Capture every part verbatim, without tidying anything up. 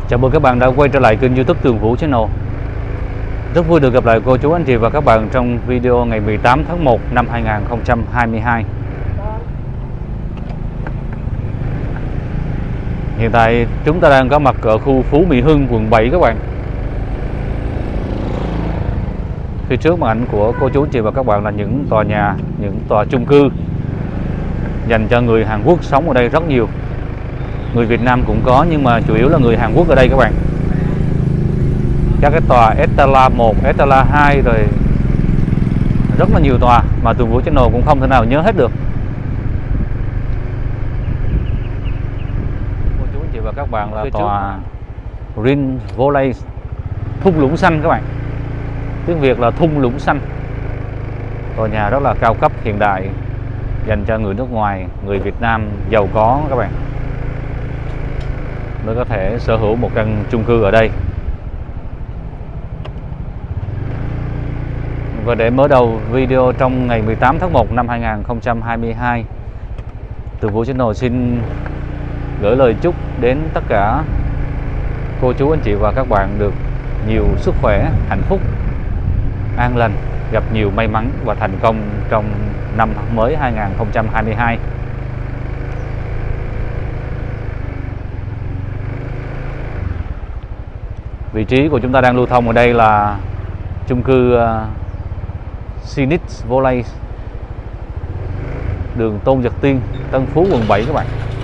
Chào mừng các bạn đã quay trở lại kênh YouTube Tường Vũ Channel. Rất vui được gặp lại cô chú anh chị và các bạn trong video ngày mười tám tháng một năm hai nghìn không trăm hai mươi hai. Hiện tại chúng ta đang có mặt ở khu Phú Mỹ Hưng, quận bảy các bạn. Phía trước màn ảnh của cô chú anh chị và các bạn là những tòa nhà, những tòa chung cư dành cho người Hàn Quốc sống ở đây rất nhiều. Người Việt Nam cũng có nhưng mà chủ yếu là người Hàn Quốc ở đây các bạn. Các cái tòa Estala một, Estala hai rồi rất là nhiều tòa mà Tường Vũ Channel cũng không thể nào nhớ hết được. Cô chú anh chị và các bạn là phía tòa Rin Valley, thung lũng xanh các bạn. Tiếng Việt là thung lũng xanh. Tòa nhà rất là cao cấp hiện đại dành cho người nước ngoài, người Việt Nam giàu có các bạn mới có thể sở hữu một căn chung cư ở đây. Và để mở đầu video trong ngày mười tám tháng một năm hai nghìn không trăm hai mươi hai, Tường Vũ Channel xin gửi lời chúc đến tất cả cô chú anh chị và các bạn được nhiều sức khỏe, hạnh phúc, an lành, gặp nhiều may mắn và thành công trong năm mới hai nghìn không trăm hai mươi hai. Vị trí của chúng ta đang lưu thông ở đây là chung cư uh, Phoenix Valley, đường Tôn Giật Tiên, Tân Phú, quận bảy các bạn.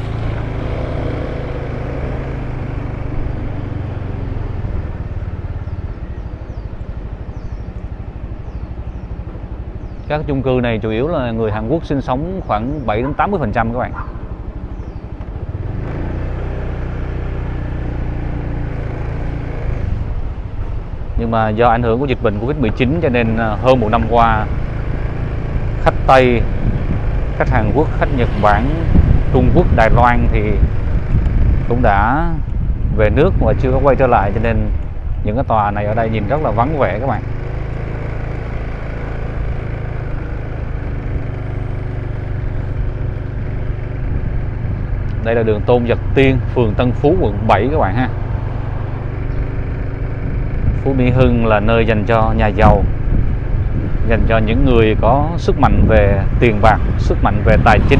Các chung cư này chủ yếu là người Hàn Quốc sinh sống khoảng bảy đến tám mươi phần trăm các bạn. Nhưng mà do ảnh hưởng của dịch bệnh Covid mười chín cho nên hơn một năm qua, khách Tây, khách Hàn Quốc, khách Nhật Bản, Trung Quốc, Đài Loan thì cũng đã về nước mà chưa có quay trở lại, cho nên những cái tòa này ở đây nhìn rất là vắng vẻ các bạn. Đây là đường Tôn Giật Tiên, phường Tân Phú, quận bảy các bạn ha. Phú Mỹ Hưng là nơi dành cho nhà giàu, dành cho những người có sức mạnh về tiền bạc, sức mạnh về tài chính,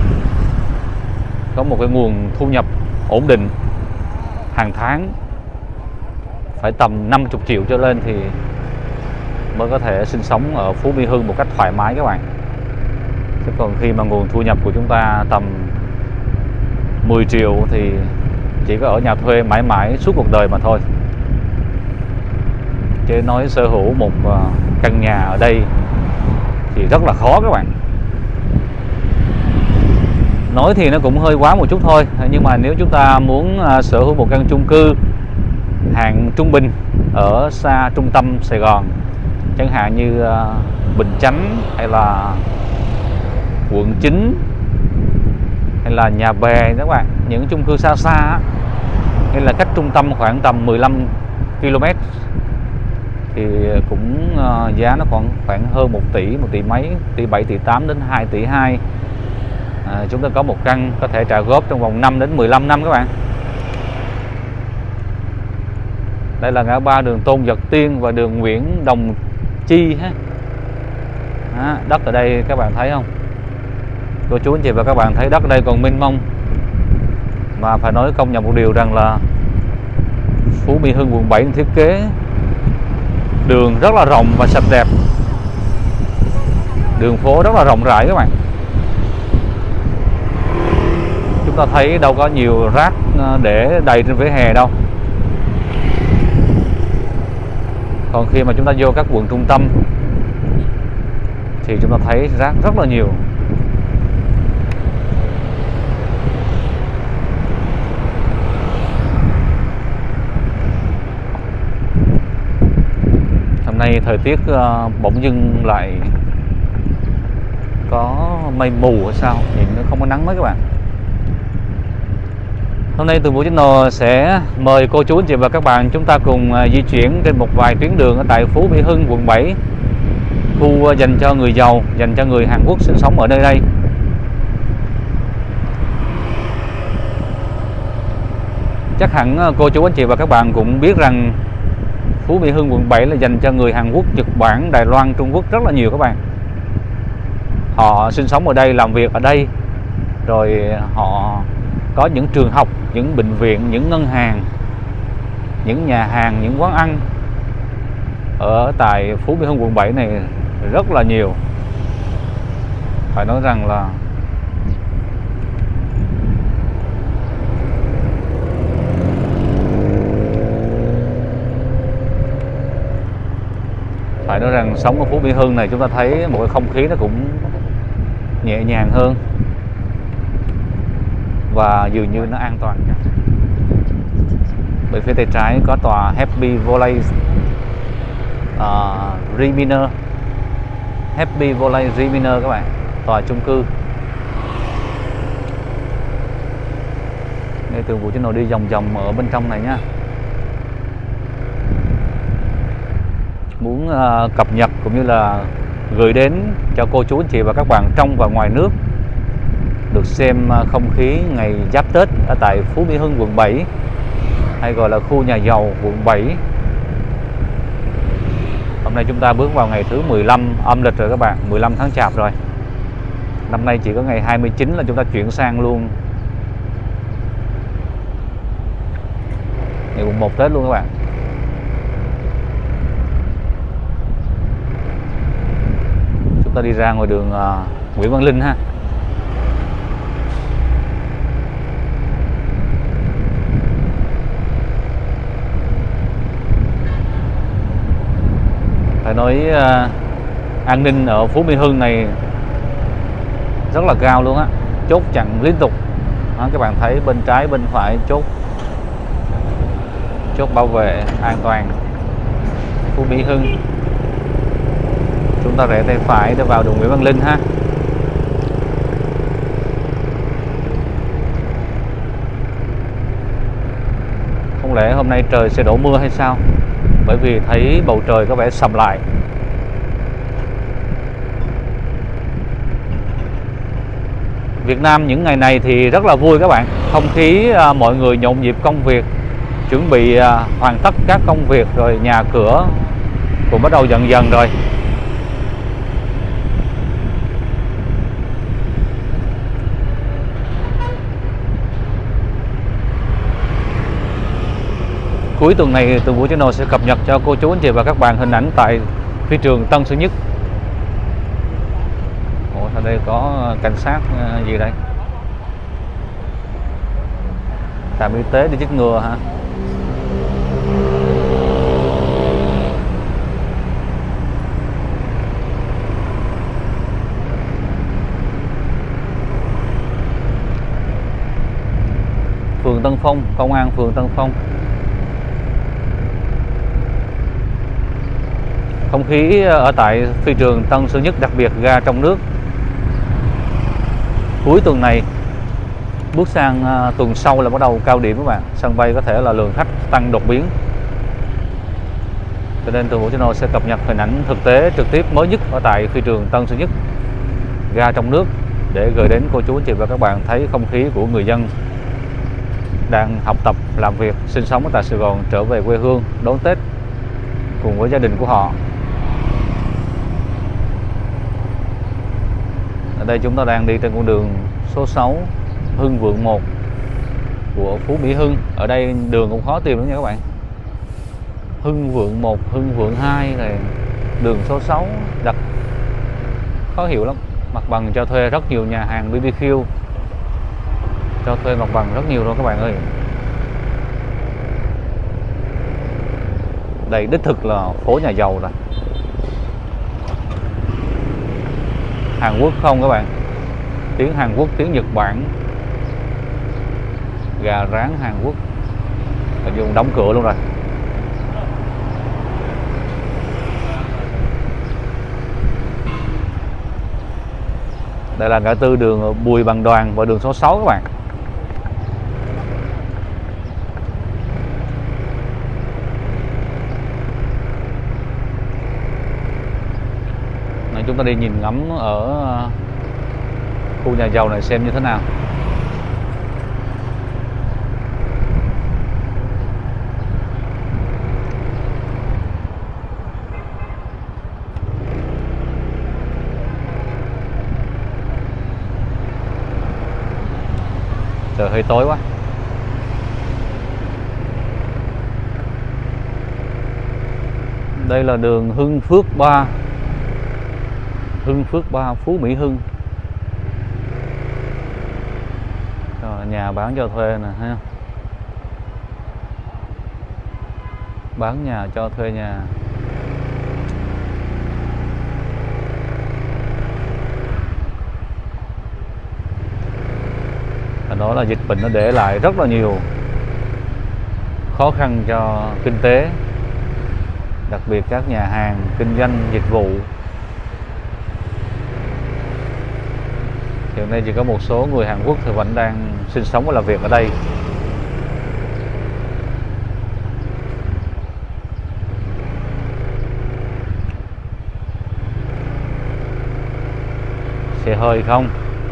có một cái nguồn thu nhập ổn định hàng tháng phải tầm năm mươi triệu trở lên thì mới có thể sinh sống ở Phú Mỹ Hưng một cách thoải mái các bạn. Chứ còn khi mà nguồn thu nhập của chúng ta tầm mười triệu thì chỉ có ở nhà thuê mãi mãi suốt cuộc đời mà thôi. Chứ nói sở hữu một căn nhà ở đây thì rất là khó các bạn. Nói thì nó cũng hơi quá một chút thôi, nhưng mà nếu chúng ta muốn sở hữu một căn chung cư hạng trung bình ở xa trung tâm Sài Gòn, chẳng hạn như Bình Chánh hay là quận chín hay là Nhà Bè các bạn, những chung cư xa xa hay là cách trung tâm khoảng tầm mười lăm ki lô mét thì cũng uh, giá nó khoảng khoảng hơn một tỷ, một tỷ mấy, tỷ bảy, tỷ tám đến hai tỷ hai. À, chúng ta có một căn có thể trả góp trong vòng năm đến mười lăm năm các bạn. Đây là ngã ba đường Tôn Giật Tiên và đường Nguyễn Đồng Chi ha. À, đất ở đây các bạn thấy không? Cô chú anh chị và các bạn thấy đất ở đây còn mênh mông. Mà phải nói công nhận một điều rằng là Phú Mỹ Hưng quận bảy thiết kế đường rất là rộng và sạch đẹp. Đường phố rất là rộng rãi các bạn. Chúng ta thấy đâu có nhiều rác để đầy trên vỉa hè đâu. Còn khi mà chúng ta vô các quận trung tâm thì chúng ta thấy rác rất là nhiều. Hôm nay thời tiết uh, bỗng dưng lại có mây mù hay sao, nhìn nó không có nắng mấy các bạn. Hôm nay Tường Vũ Channel sẽ mời cô chú anh chị và các bạn chúng ta cùng uh, di chuyển trên một vài tuyến đường ở tại Phú Mỹ Hưng, quận bảy, khu uh, dành cho người giàu, dành cho người Hàn Quốc sinh sống ở nơi đây. Chắc hẳn cô chú anh chị và các bạn cũng biết rằng Phú Mỹ Hưng quận bảy là dành cho người Hàn Quốc, Nhật Bản, Đài Loan, Trung Quốc rất là nhiều các bạn. Họ sinh sống ở đây, làm việc ở đây, rồi họ có những trường học, những bệnh viện, những ngân hàng, những nhà hàng, những quán ăn ở tại Phú Mỹ Hưng quận bảy này rất là nhiều. Phải nói rằng là phải nói rằng sống ở Phú Mỹ Hưng này chúng ta thấy một cái không khí nó cũng nhẹ nhàng hơn và dường như nó an toàn. Bên phía tay trái có tòa Happy Valley uh, Reminer, Happy Valley Reminer các bạn, tòa chung cư. Đây Tường Vũ Channel đi vòng vòng ở bên trong này nhá. Muốn uh, cập nhật cũng như là gửi đến cho cô chú anh chị và các bạn trong và ngoài nước được xem không khí ngày Giáp Tết ở tại Phú Mỹ Hưng quận bảy, hay gọi là khu nhà giàu quận bảy. Hôm nay chúng ta bước vào ngày thứ mười lăm âm lịch rồi các bạn, mười lăm tháng Chạp rồi. Năm nay chỉ có ngày hai mươi chín là chúng ta chuyển sang luôn ngày mùng một Tết luôn các bạn. Chúng ta đi ra ngoài đường uh, Nguyễn Văn Linh ha. Phải nói uh, an ninh ở Phú Mỹ Hưng này rất là cao luôn á, chốt chặn liên tục đó, các bạn thấy bên trái bên phải chốt chốt bảo vệ an toàn Phú Mỹ Hưng. Chúng ta rẽ tay phải để vào đường Nguyễn Văn Linh ha. Không lẽ hôm nay trời sẽ đổ mưa hay sao? Bởi vì thấy bầu trời có vẻ sầm lại. Việt Nam những ngày này thì rất là vui các bạn. Không khí à, mọi người nhộn nhịp công việc, chuẩn bị à, hoàn tất các công việc, rồi nhà cửa cũng bắt đầu dần dần rồi. Cuối tuần này Tường Vũ Channel sẽ cập nhật cho cô chú anh chị và các bạn hình ảnh tại phi trường Tân Sơn Nhất. Ủa, ở đây có cảnh sát gì đây? Trạm y tế đi chích ngừa hả? Phường Tân Phong, công an phường Tân Phong. Không khí ở tại phi trường Tân Sơn Nhất, đặc biệt ga trong nước, cuối tuần này bước sang uh, tuần sau là bắt đầu cao điểm các bạn. Sân bay có thể là lượng khách tăng đột biến, cho nên Tường Vũ Channel sẽ cập nhật hình ảnh thực tế trực tiếp mới nhất ở tại phi trường Tân Sơn Nhất, ga trong nước, để gửi đến cô chú anh chị và các bạn thấy không khí của người dân đang học tập, làm việc, sinh sống ở tại Sài Gòn trở về quê hương đón Tết cùng với gia đình của họ. Ở đây chúng ta đang đi trên con đường số sáu Hưng Vượng một của Phú Mỹ Hưng. Ở đây đường cũng khó tìm lắm nha các bạn. Hưng Vượng một, Hưng Vượng hai này, đường số sáu đặt khó hiểu lắm. Mặt bằng cho thuê rất nhiều, nhà hàng bê bê kiu cho thuê mặt bằng rất nhiều rồi các bạn ơi. Đây đích thực là phố nhà giàu rồi. Hàn Quốc không các bạn, tiếng Hàn Quốc, tiếng Nhật Bản, gà rán Hàn Quốc. Ở dùng đóng cửa luôn rồi. Đây là ngã tư đường Bùi Bằng Đoàn và đường số sáu các bạn. Này, chúng ta đi nhìn ngắm ở khu nhà giàu này xem như thế nào. Trời hơi tối quá. Đây là đường Hưng Phước ba, Hưng Phước ba, Phú Mỹ Hưng. Rồi, nhà bán cho thuê nè ha. Bán nhà cho thuê nhà. Và đó là dịch bệnh nó để lại rất là nhiều khó khăn cho kinh tế, đặc biệt các nhà hàng kinh doanh dịch vụ. Hiện nay chỉ có một số người Hàn Quốc thì vẫn đang sinh sống và làm việc ở đây. Xe hơi không?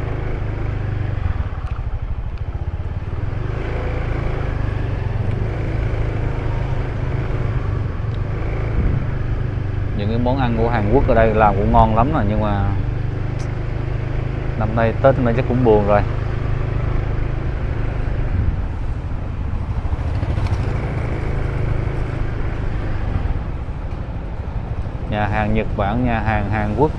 Những cái món ăn của Hàn Quốc ở đây làm cũng ngon lắm rồi, nhưng mà năm nay Tết này chắc cũng buồn rồi. Nhà hàng Nhật Bản, nhà hàng Hàn Quốc.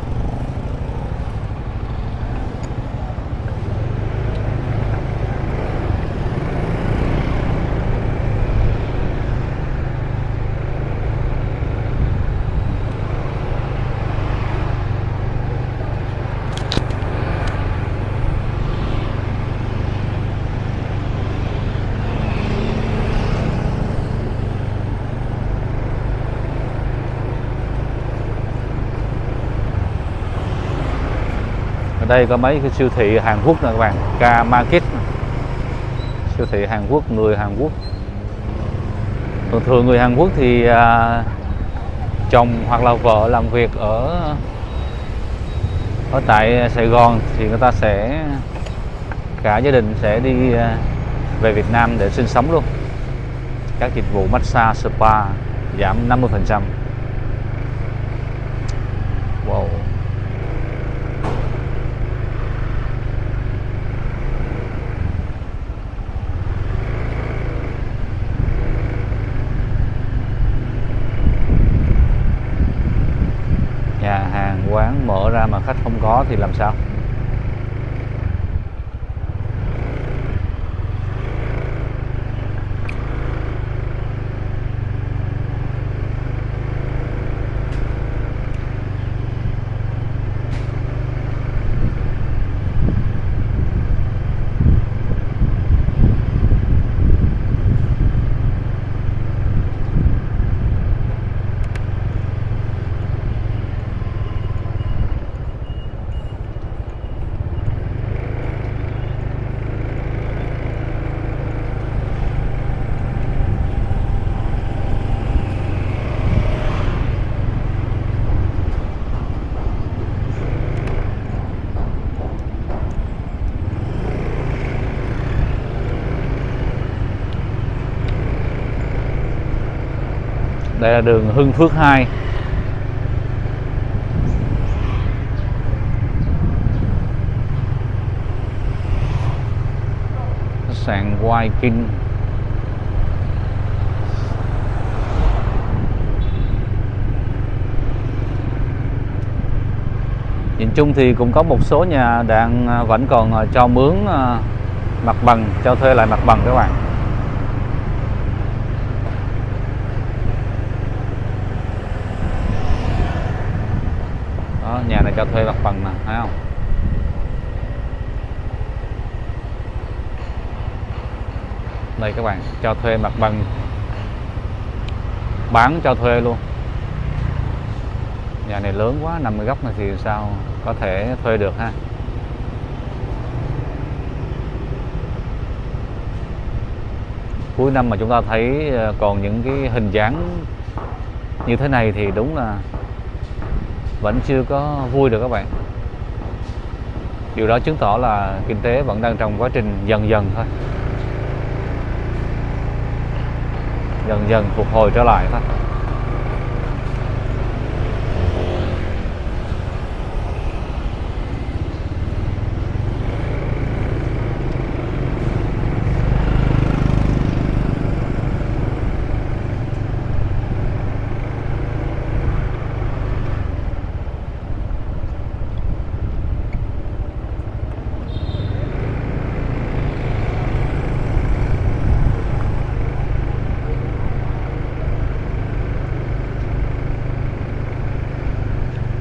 Ở đây có mấy cái siêu thị Hàn Quốc nè các bạn, K Market, siêu thị Hàn Quốc, người Hàn Quốc. Thường thường người Hàn Quốc thì à, chồng hoặc là vợ làm việc ở ở tại Sài Gòn thì người ta sẽ cả gia đình sẽ đi à, về Việt Nam để sinh sống luôn. Các dịch vụ massage, spa giảm năm mươi phần trăm. Wow. Nhà hàng quán mở ra mà khách không có thì làm sao? Đây là đường Hưng Phước hai. Khách sạn Viking. Nhìn chung thì cũng có một số nhà đang vẫn còn cho mướn mặt bằng, cho thuê lại mặt bằng các bạn. Đó, nhà này cho thuê mặt bằng nè, thấy không? Đây các bạn, cho thuê mặt bằng, bán cho thuê luôn. Nhà này lớn quá, nằm ở góc này thì sao có thể thuê được ha. Cuối năm mà chúng ta thấy còn những cái hình dáng như thế này thì đúng là vẫn chưa có vui được các bạn. Điều đó chứng tỏ là kinh tế vẫn đang trong quá trình dần dần thôi, dần dần phục hồi trở lại thôi.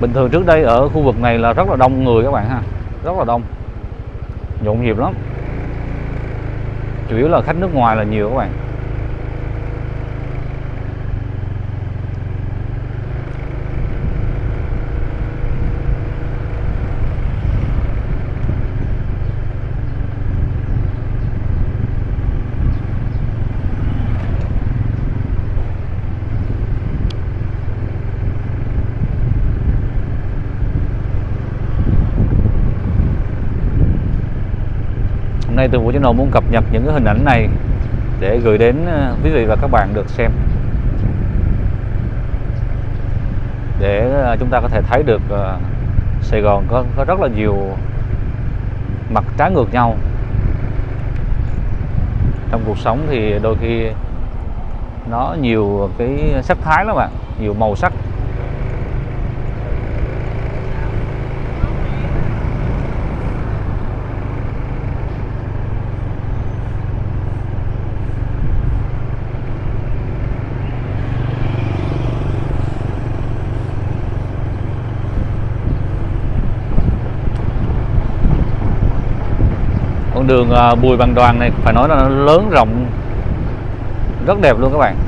Bình thường trước đây ở khu vực này là rất là đông người các bạn ha, rất là đông, nhộn nhịp lắm, chủ yếu là khách nước ngoài là nhiều các bạn. Hôm nay Tường Vũ Channel muốn cập nhật những cái hình ảnh này để gửi đến quý vị và các bạn được xem, để chúng ta có thể thấy được Sài Gòn có, có rất là nhiều mặt trái ngược nhau. Trong cuộc sống thì đôi khi nó nhiều cái sắc thái lắm bạn, nhiều màu sắc. Con đường Bùi Bằng Đoàn này phải nói là nó lớn rộng, rất đẹp luôn các bạn.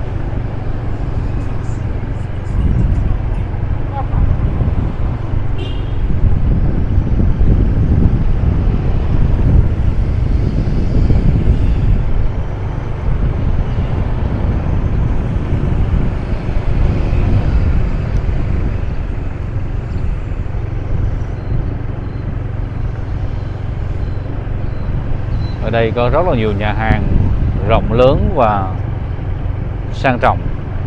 Ở đây có rất là nhiều nhà hàng rộng lớn và sang trọng.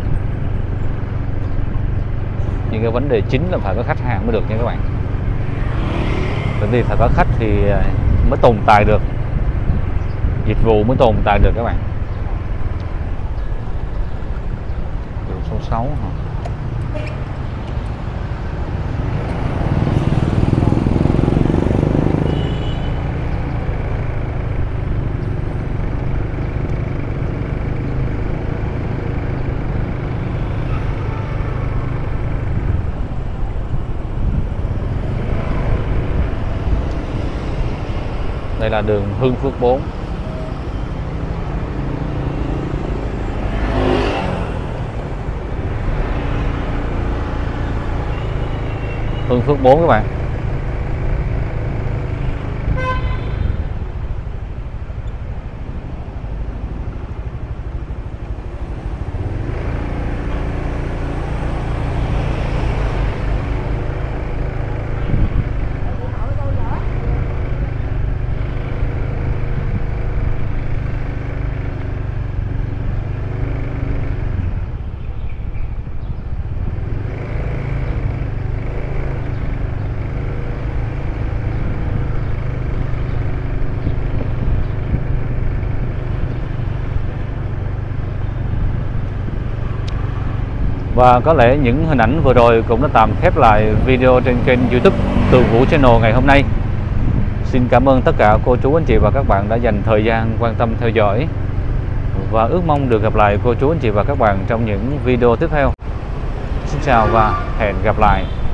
Nhưng cái vấn đề chính là phải có khách hàng mới được nha các bạn. Bởi vì phải có khách thì mới tồn tại được, dịch vụ mới tồn tại được các bạn. Đường số sáu hả? Đây là đường Hưng Phước bốn. Hưng Phước bốn các bạn. Và có lẽ những hình ảnh vừa rồi cũng đã tạm khép lại video trên kênh YouTube Tường Vũ Channel ngày hôm nay. Xin cảm ơn tất cả cô chú anh chị và các bạn đã dành thời gian quan tâm theo dõi, và ước mong được gặp lại cô chú anh chị và các bạn trong những video tiếp theo. Xin chào và hẹn gặp lại.